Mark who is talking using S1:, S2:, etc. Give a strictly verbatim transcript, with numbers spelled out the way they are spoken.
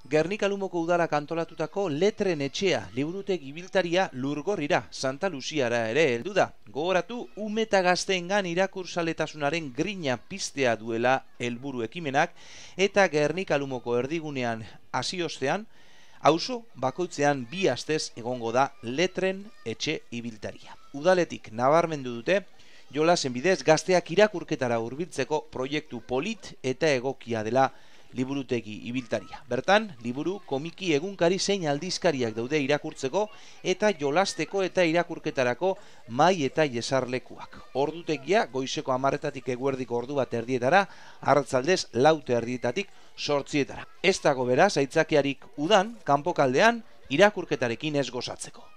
S1: Gernika Lumoko udalak antolatutako Letren etxea, liburutegi ibiltaria Lurgorrira, Santa Luziara ere heldu da. Gogoratu, ume eta gazteengan irakursaletasunaren grina piztea duela helburu ekimenak, eta Gernika Lumoko erdigunean hasi ostean, auzo bakoitzean bi astez egongo da Letren etxe ibiltaria. Udaletik nabarmendu dute, jolasen bidez gazteak irakurketara hurbiltzeko proiektu polit eta egokia dela liburutegi ibiltaria. Bertan, liburu, komiki, egunkari zein aldizkariak daude irakurtzeko eta jolasteko eta irakurketarako mai eta jesarlekuak. Ordutegia goizeko hamarretatik eguerdiko ordu bat erdietara, arratsaldez laute erdietatik sortzietara. Ez dago beraz aitzakiarik udan, kanpokaldean, irakurketarekin ez gozatzeko.